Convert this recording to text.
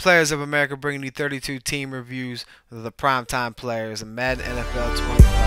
Players of America bringing you 32 team reviews of the primetime players in Madden NFL 25.